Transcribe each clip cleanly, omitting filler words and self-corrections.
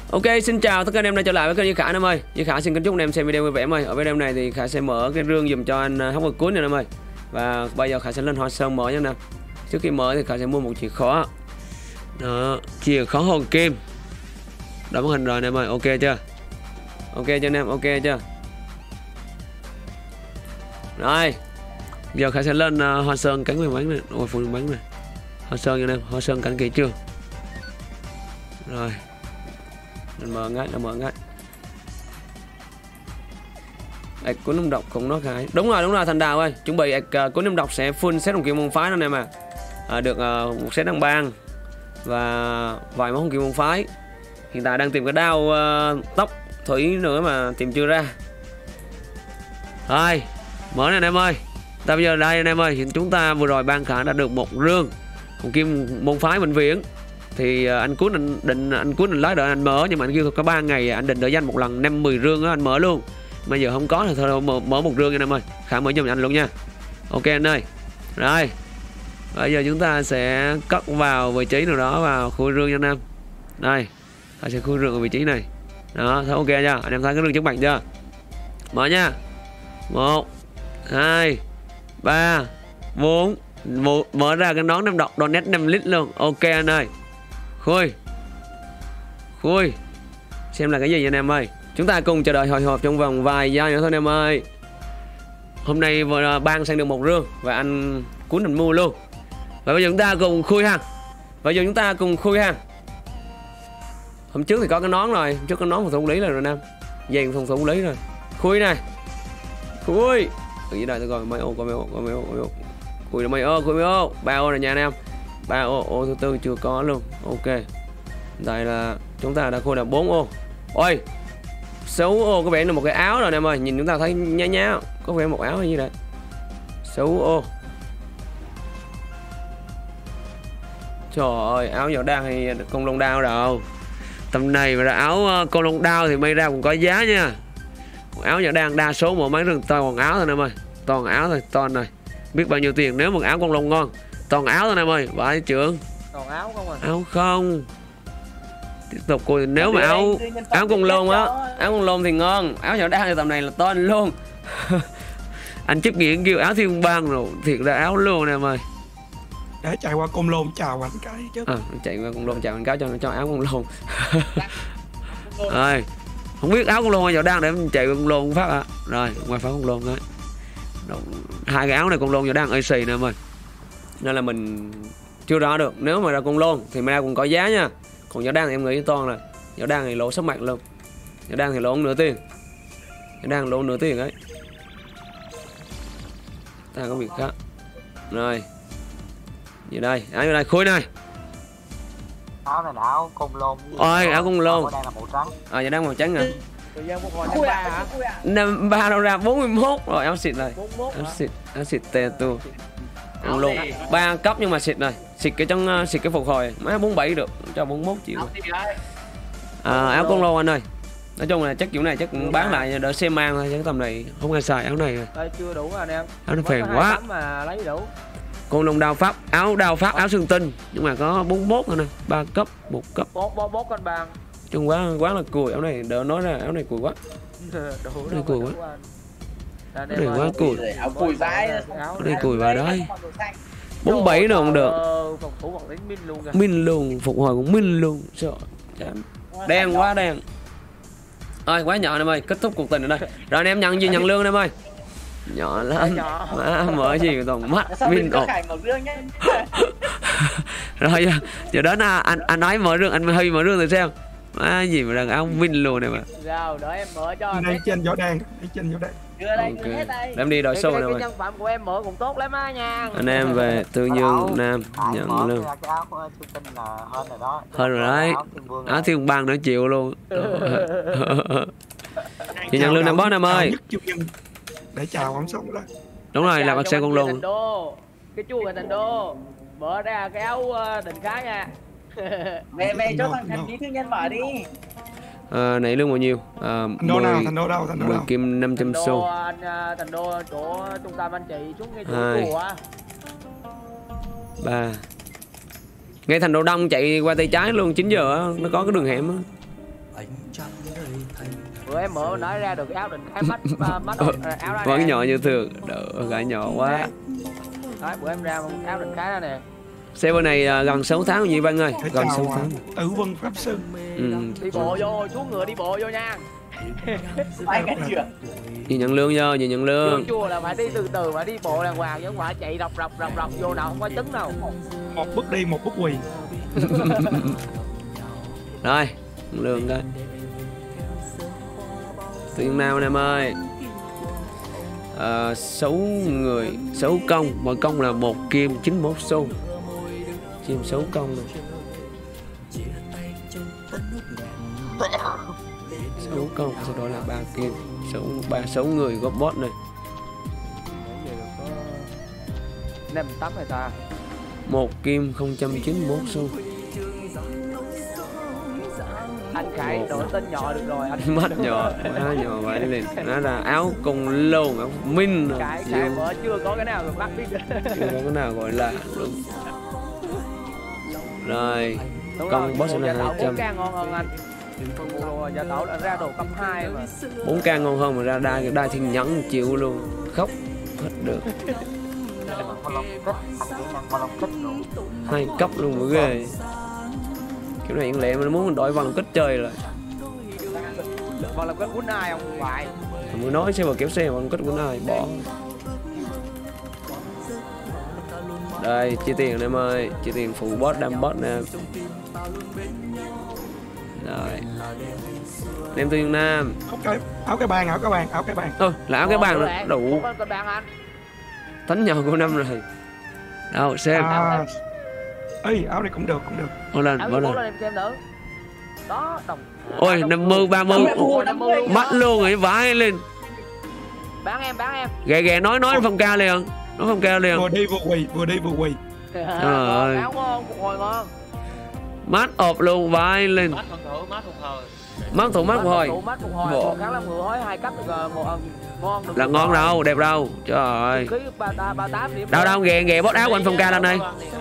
Ok, xin chào tất cả anh em đã trở lại với kênh Duy Khả anh em ơi. Duy Khả xin kính chúc anh em xem video vui vẻ em ơi. Ở video này thì Khả sẽ mở cái rương dùm cho anh hóc cuối này em ơi. Và bây giờ Khả sẽ lên Hoa Sơn mở nha anh em. Trước khi mở thì Khả sẽ mua một chìa khóa. Đó, chìa khóa hồn kim. Đó màn hình rồi anh em ơi, ok chưa? Ok cho anh em, ok chưa? Rồi. Giờ Khả sẽ lên Hoa Sơn cắn miếng bánh này, ôi phụ bánh này. Hoa Sơn nha anh em, Hoa Sơn cắn kỹ chưa? Rồi. Mình mở ngay, là mở ngay. Ếch cuốn năm độc cũng nó cái. Đúng rồi Thành Đào ơi. Chuẩn bị ếch cuốn năm độc sẽ full set hồng kim môn phái anh em à. Được một set đăng bang và vài món hồng kim môn phái. Hiện tại đang tìm cái đao tóc thủy nữa mà tìm chưa ra. Rồi, mở này anh em ơi. Ta bây giờ đây anh em ơi, chúng ta vừa rồi ban Khả đã được một rương hồng kim môn phái bệnh viện. Thì anh Cuốn định lái đợi anh mở, nhưng mà anh kêu có 3 ngày anh định đợi danh một lần 5-10 rương á anh mở luôn. Mà giờ không có thì thôi mở một rương nha anh em ơi. Khả mở giùm anh luôn nha. Ok anh ơi. Rồi. Bây giờ chúng ta sẽ cất vào vị trí nào đó vào khui rương nha anh em. Đây. Ta sẽ khui rương ở vị trí này. Đó, thấy ok chưa? Anh em thấy cái rương trước mặt chưa? Mở nha. 1 2 3 4 mở ra cái nón năm độc donate 5 lít luôn. Ok anh ơi. Khui xem là cái gì anh em ơi. Chúng ta cùng chờ đợi hồi hộp trong vòng vài giây nữa thôi anh em ơi. Hôm nay vừa ban sang được một rương và anh Cuốn định mua luôn. Và bây giờ chúng ta cùng khui ha. Hôm trước thì có cái nón rồi, hôm trước có nón phòng thủ lý rồi anh em. Dàn phòng thủ lý rồi. Khui này. Khui. Ở dưới đây tôi coi mấy ô, coi mấy ô. Khui là mấy ô, 3 ô rồi nha anh em. 3 ô thứ tư chưa có luôn. Ok. Đây là chúng ta đã khui là 4 ô. Ôi 6 ô có vẻ là một cái áo rồi anh em ơi. Nhìn chúng ta thấy nhá. Có vẻ một áo hay gì đây. 6 ô. Trời ơi, áo võ đao hay con lông đao đâu. Tầm này mà ra áo con lông đao thì may ra cũng có giá nha. Áo võ đao đa số một mấy rừng toàn áo thôi anh em ơi. Toàn áo thôi, toàn này. Biết bao nhiêu tiền nếu một áo con lông ngon. Toàn áo thôi anh em ơi, vãi trưởng. Toàn áo không à? Áo không. Tiếp tục coi nếu mà áo con lông á, áo con lông thì ngon, áo võ đao thì tầm này là to luôn. Anh chấp nghiện kêu áo thiên bang rồi, thiệt ra áo luôn nè em ơi. Để chạy qua Côn Lôn chào anh cái chứ. Chạy qua Côn Lôn chào anh cái cho áo con lông. Rồi, không biết áo con lông hay võ đao để mình chạy qua Côn Lôn phát ạ. Rồi, ngoài phát con lông đấy. Hai cái áo này con lông võ đao AC nè em ơi. Nên là mình chưa rõ được. Nếu mà ra con lôn thì mai cũng có giá nha. Còn võ đao thì em nghĩ toàn là võ đao thì lỗ sắp mặt luôn. Võ đao thì lỗ nửa tiền. Võ đao lỗ nửa tiền ấy. Ta có việc khác. Rồi. Gì đây? Áo đây khối này. Áo này là áo công lôn. Ôi, áo công lôn. Đây là màu trắng. Võ đao màu trắng hả? Thời gian một hồi năm 3 hả? Năm 3 đâu ra 41 rồi, áo xịt này. Áo xịt tè tu. Công lôn 3 cấp nhưng mà xịt này. Xịt cái phục hồi. Má 47 được, cho 41 triệu. Áo con lô anh ơi. Nói chung là chắc kiểu này chắc cũng bán lại đỡ xem mang thôi, chứ tầm này không ai xài áo này. Đây chưa đủ anh em. Áo nó phèn quá. Mà lấy đủ. Con lông đao pháp, áo áo xương tinh nhưng mà có 41 thôi nè, 3 cấp, 1 cấp. 4 cân bằng. Chung quá là cùi, áo này đỡ nói ra áo này cùi quá. Đủ này cùi quá. Áo này quá cùi. Áo cùi vãi. Áo này cùi vào đấy. 47 nữa không được. Min luôn, phục hồi cũng min luôn. Sợ. Đen quá đen. Ơi quá nhỏ em ơi, kết thúc cuộc tình ở đây. Rồi anh em nhận gì nhận lương em ơi. Nhỏ lắm. Má mở gì toàn mắt min ột. Rồi giờ đến anh nói mở rương, anh hơi mở rương thử xem. Má gì mà đàn áo min luôn này mà. Rồi đợi em mở cho. Đây trên võ đan, trên võ đan. Ok. Đem đi đổi xô nè cái nhân phẩm của em mở cũng tốt lắm á nha. Anh em về Tư Dương Nam nhận lương. Hơn rồi đấy. Áo thiên bang nữa chịu luôn. Chị nhận lương 5 boss em ơi. Để chào ông sống đó. Đúng rồi, là bác xe con luôn. Cái chuông là thành đô. Mở ra cái áo định khá nha. Về cho thằng bí thư nhân mở đi. Nãy lương bao nhiêu? Thành đô nào, thành đô đâu, thành đô 10 đâu? kim 500 xu. Anh thành đô chỗ trung tâm anh chị xuống ngay chỗ chùa á. 3. Ngay thành đô đông chạy qua tay trái luôn, 9 giờ á, nó có cái đường hẻm á. Bữa em mở nói ra được cái áo định khái mắt mắt áo ra Vẫn nè. nhỏ như thường. Đỡ gái nhỏ quá. Đấy, bữa em ra áo định khái ra nè. Server này gần 6 tháng gì Văn ơi. Để Gần chào 6 tháng. Tử Vân Pháp Sư. Đi bộ vô, xuống ngựa đi bộ vô nha. Ai ngại chưa? Gì nhận lương vô, gì nhận lương. Chùa là phải đi từ từ, phải đi bộ đàng hoàng chứ không phải chạy rọc vô nào không có trứng đâu. Một bước đi, một bước quỳ. Rồi, nhận lương coi. Tiền nào anh em ơi. 6 người, 6 công, mỗi công là 1 kim 91 xu. Chim 6 công này. 6 công, sau đó là 3 kim. 6 người góp bot này. Nem tắm hay ta. 1 kim 091 xu. Anh Khải đổi tên nhỏ được rồi anh. Mắt nhỏ, má nhỏ vậy lên. Nó là áo cùng lông, áo minh. Khải mở chưa có cái nào rồi bắt biết. Chưa có cái nào gọi là đúng. Rồi, công boss là 200. 4k ngon hơn anh. Giả tẩu là ra đồ cấp 2 mà. 4k ngon hơn mà ra đai thiên nhẫn chịu luôn. Khóc hết được. 2 cấp luôn mới ghê. Kiểu này lẹ mà nó muốn đổi vào kích chơi rồi. Vào làm cái quýnh ai không phải. Mới nói xe vào kéo xe vào kích quýnh ai bỏ. Đây, chia tiền em ơi, chia tiền phụ boss đam boss nè. Rồi. Em từ Việt Nam. Áo cái bàn, áo cái bàn, áo cái bàn. Là áo cái bàn rồi, đủ. Cái bàn anh. Thánh nhỏ của năm rồi. Đâu xem. Ê, áo này cũng được, cũng được. Bỏ lên, bỏ lên. Em xem nữa. Đó, đồng. Ôi, 50, 30. Mắt luôn rồi, vãi lên. Bán em. Ghè nói phong ca liền. Nói phong ca liền. Vừa đi vừa quỳ. Trời ơi. Áo ngon, phục hồi ngon. Mát ộp luôn, vãi lên. Mát thuận thử, mát thuận hồi. Mát thuận mát phục hồi. Mát phục hồi. Một kháng làm ngựa hối 2 cấp ngon được. Là ngon đâu, đẹp đâu. Trời ơi. Ký 38 điểm. Đâu ghè bốt áo của anh phong ca lên đây.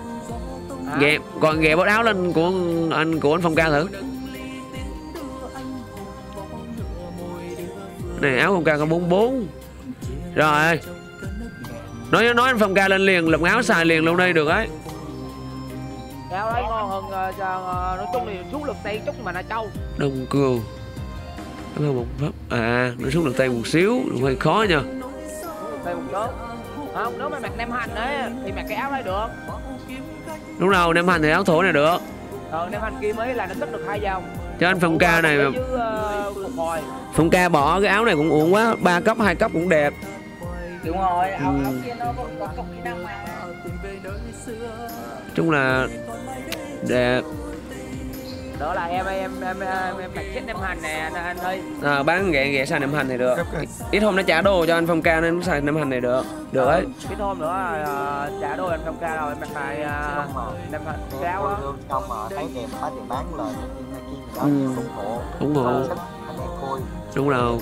Ghè bốt áo lên của anh phong ca thử. Này áo phong ca có 44. Rồi. Nói anh phong ca lên liền, lục áo xài liền luôn đây được ấy. Áo đấy ngon hơn nói chung thì xuống lực tay chút mà là trâu. Đông cừu. Đó là một pháp. Nó xuống lực tay một xíu, hơi khó nha. Tay một chút. Không, nếu mà mặc nem hành ấy thì mặc cái áo đấy được. Đúng rồi, nem hành thì áo thổ này được. Nem hành kia mới là nó tích được 2 dòng. Cho anh phong ca này mà. Phong ca bỏ cái áo này cũng uổng quá, 3 cấp 2 cấp cũng đẹp. Đúng rồi, áo kia nó có công kỹ năng mà. Chung là đẹp. Đó là em mặc chết nem hành nè anh ơi. Bán ghẹ xài nem hành thì được. Ít hôm nó trả đồ cho anh phong ca nên nó xài nem hành này được. Được ấy. Ít hôm nữa trả đồ anh phong ca rồi em mặc lại nem hành cháo á. Không mà thấy đẹp quá thì bán lời ủng hộ. Đúng rồi.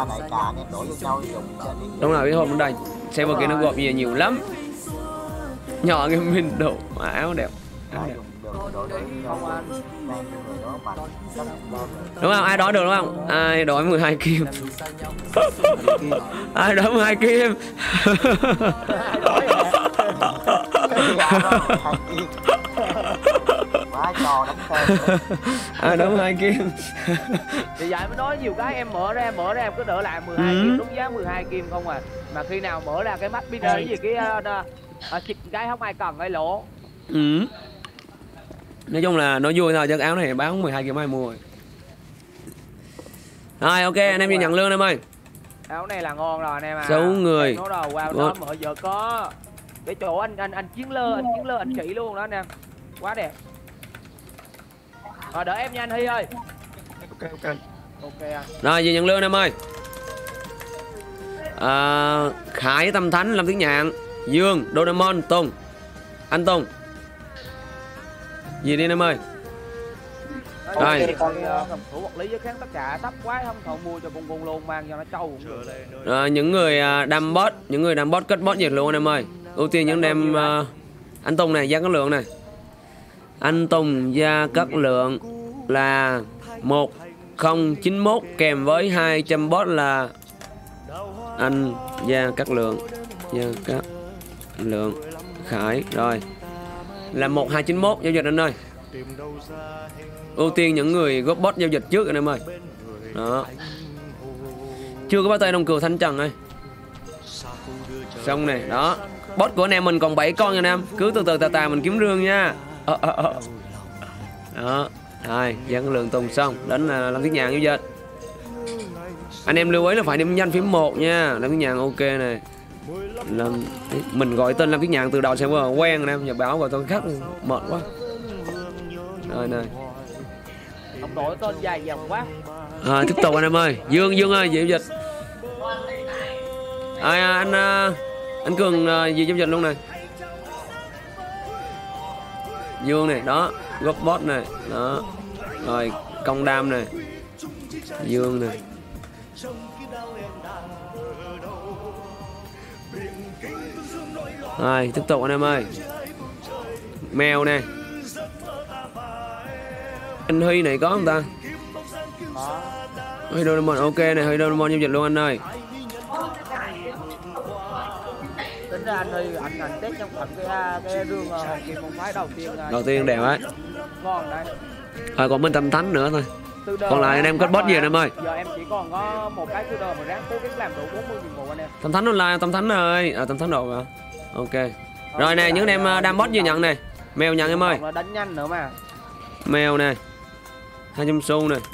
Đúng rồi, ít hôm nó đây. Xe vào kia nó gộp nhiều lắm. Nhỏ cái mình đồ mà áo đẹp. Đúng không? Ai đói được đúng không? Ai đói 12 kim. Ai đói 12 kim. Ai đói 12 kim. Thì vậy mới nói nhiều cái em mở ra em cứ đỡ lại 12 kim đúng giá 12 kim không à. Mà khi nào mở ra cái mắt video cái gì cái chích cái không ai cần cái lỗ. Nói chung là nó vui thôi, chứ áo này bán 12 kim ai mua rồi. Rồi ok, anh em đi nhận lương em ơi. Áo này là ngon rồi anh em à. 6 người. Nó đầu qua đó mở giờ có. Cái chỗ anh chiến lơ anh chỉ luôn đó anh em. Quá đẹp. Rồi đợi em nha anh Hy ơi. Ok anh. Rồi về nhận lương em ơi. Khải Tâm Thánh Lâm Tiếng Nhạn, Dương Doraemon Tùng, anh Tùng. Gì đi em ơi. Rồi cầm thủ vật lý với kháng tất cả thấp quá không thọ mua cho con luôn mang cho nó trâu cũng được. Rồi những người đam bot kết bot nhiệt luôn anh em ơi. Ưu tiên những đem anh Tùng này, gia cát lượng này. Anh Tùng gia cát lượng là 1 1091 kèm với 200 bot là anh Gia Cát Lượng, Khải. Rồi là 1291 giao dịch anh ơi. Ưu tiên những người góp bot giao dịch trước anh em ơi. Đó. Chưa có bắt tay Đông Cừu Thanh Trần ơi. Xong này, đó. Bot của anh em mình còn 7 con nha anh em. Cứ từ từ tà mình kiếm rương nha. Đó. Rồi, Dân Lượng Tùng xong. Đến là Lâm Thiết Nhàn giao dịch. Anh em lưu ý là phải điểm danh phím 1 nha. Lâm Thiết Nhàn ok này. Mình gọi tên Lâm Thiết Nhàn từ đầu sẽ quen anh em. Giờ báo gọi tên khác mệt quá. Rồi này. Ông đổi tên dài dòng quá. Tiếp tục anh em ơi. Dương ơi, giao dịch. Anh Cường gì giao dịch luôn này. Dương này, đó. Góp bot này, đó. Rồi, công đam này. Dương này. Rồi, tiếp tục anh em ơi. Mèo nè. Anh Huy này có không ta? Huy Doraemon ok này, Huy Doraemon giao dịch luôn anh ơi. Tính ra anh Huy anh test trong phần cái rương Hồng Kim Môn Phái đầu tiên đẹp ấy. Ngon đấy. Còn bên Tâm Thánh nữa thôi. Còn lại anh em có boss gì anh em ơi? Giờ em chỉ còn có một cái tư đờ mà ráng cố gắng làm đủ 40.000 anh em. Tâm Thánh online, Tâm Thánh ơi. Tâm Thánh đồ rồi. Ok. Rồi nè, những anh em đam boss gì nhận này. Mèo nhận em ơi. Đánh nhanh nữa mà. Mèo nè. 200 xu nè.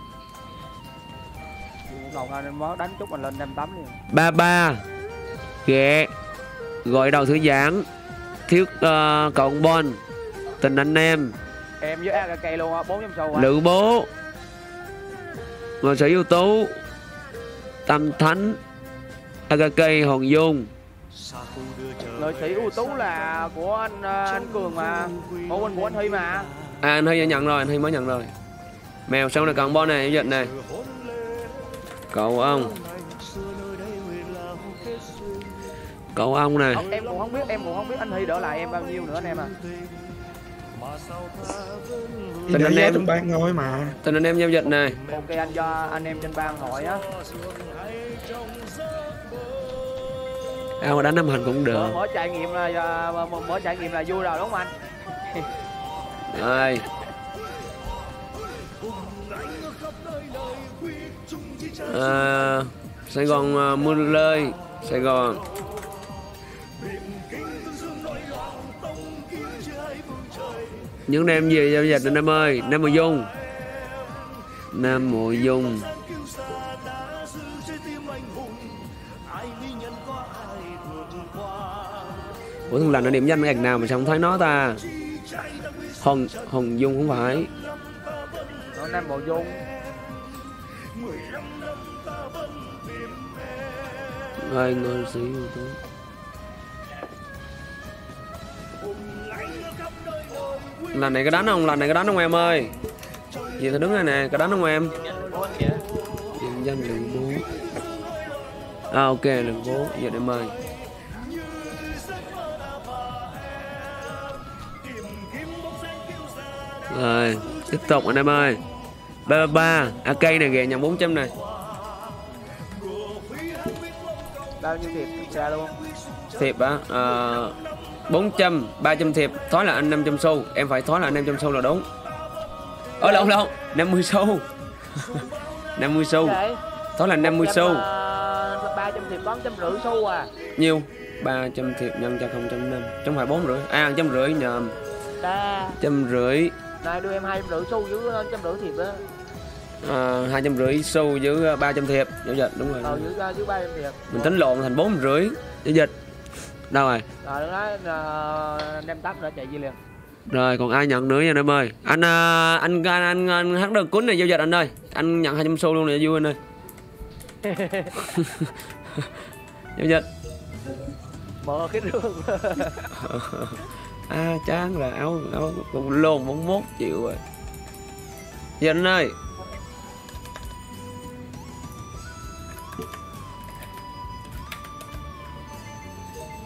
Còn anh mới đánh chút mình lên 58 liền. 33 ghẹ. Gọi đầu thư giãn. Thiếu cộng bon. Tình anh em. Em với AKK luôn á, 400 xu. Lữ bố. Ngôi sĩ ưu tú. Tâm Thánh. AKK Hòn Dung. Lợi sĩ ưu tú là của anh Cường mà. Bộ huynh của anh Huy mà. Anh Huy nhận rồi, anh Huy mới nhận rồi. Mèo xong này còn bon này, giao dịch này. Cậu ông này. Em cũng không biết anh Huy đỡ lại em bao nhiêu nữa anh em à. Tình anh em trên ban thôi mà. Tình anh em giao dịch này. Ok anh cho anh em trên ban hỏi á. Mà đánh năm hành cũng được. Mở trải nghiệm là vui rồi đúng không anh? Rồi. Sài Gòn mưa rơi. Sài Gòn. Những em gì giao dịch anh em ơi. Nam Mùa Dung. Nam Mùa Dung. Ủa thằng lành nó điểm danh cái nào mà sao không thấy nó ta. Hồng Dung không phải. Nó Nam Mùa Dung. Rồi ngôi sĩ ưu tú. Lần này có đánh không? Lần này có đánh không em ơi? Gì thì đứng đây nè, có đánh không em? Điểm danh Lữ bố. Ok, Lữ bố, giờ em ơi. Rồi, tiếp tục anh em ơi. 33, AK này ghẹ nhận 400 này. Bao nhiêu thiệp ra luôn? Thiệp á, 400, 300 thiệp, thoái là anh 500 xu. Em phải thoái là anh 500 xu là đúng. Lộn 50 xu. 50 xu. Thoái là 50 xu. 300 thiệp có 150 xu à. Nhiêu? 300 thiệp nhân cho 0.5. Không phải 450. 150 nhầm. 150. Này đưa em 250 xu với 150 thiệp đó. 250 xu với 300 thiệp. Giao dịch đúng rồi. Dưới 300 thiệp. Mình tính lộn thành 450. Giao dịch. Đâu rồi? Rồi đó đem tắt nữa chạy gì liền. Rồi còn ai nhận nữa nha anh em ơi. Anh hát đơn cuốn này giao dịch anh ơi. Anh nhận 200 xu luôn này vui anh ơi. Giao dịch. Mở cái rương. Chán là áo cũng lồn 41 triệu rồi. Giao dịch anh ơi.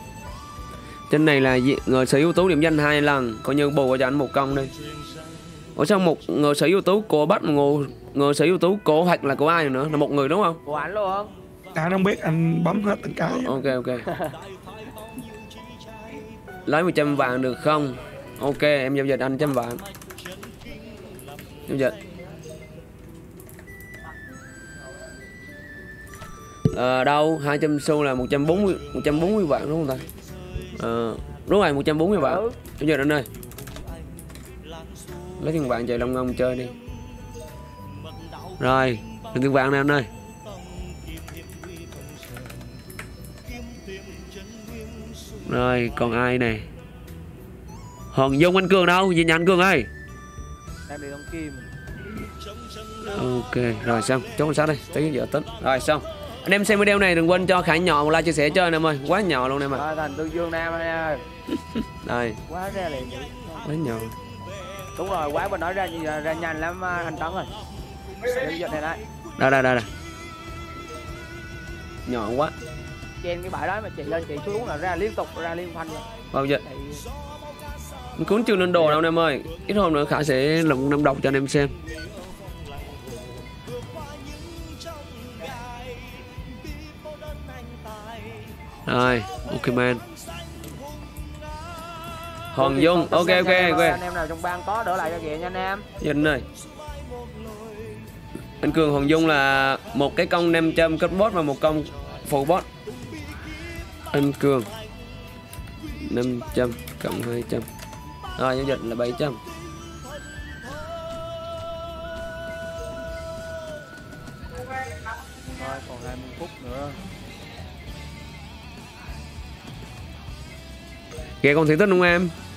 Trên này là người sở ưu tú điểm danh 2 lần, coi như bù cho anh một công đi. Ủa sao một người sở ưu tú của bắt một người sở ưu tú của hoặc là của ai nữa, là một người đúng không? Của anh luôn. Anh không biết, anh bấm hết từng cái. Ok ok. Lấy 100 vàng được không? Ok em giao dịch anh 100 vàng. Giao dịch. Đâu 200 xu là 140 vạn đúng không ta? Đúng rồi 140 vạn. Giao dịch anh ơi. Lấy tiền vàng chạy Long Ngông chơi đi. Rồi, lấy tiền vàng nè anh ơi. Rồi, còn ai này? Hoàng Dung anh Cường đâu? Gì nhà anh Cường ơi? Đang đi đóng kim. Ok, rồi xong, chốt sát đây, tới giờ tính. Rồi xong. Anh em xem video này đừng quên cho Khải nhỏ một like chia sẻ cho anh em ơi, quá nhỏ luôn em ơi. Thành Tương Dương Nam anh em ơi. Đây. Quá ra liền. Quá nhỏ. Đúng rồi, quái bên nói ra nhanh lắm anh Tấn ơi. Giờ này đây. Đây. Nhỏ quá. Trên cái bãi đó mà chị lên chị xuống là ra liên tục, ra liên phanh. Bao giờ? Mình cũng chưa lên đồ đâu anh em ơi. Ít hôm nữa Khải sẽ lụng 5 độc cho anh em xem. Rồi, ok man. Hoàng Dung, ok. Anh em nào trong bang có đỡ lại cho kìa nha anh em. Dân ơi. Anh Cường Hoàng Dung là một cái công 500 cấp boss và một công phụ boss. Anh Cường 500 cộng 200. Rồi giao dịch là 700. Rồi còn 20 phút nữa. Kìa còn thị tích đúng không em?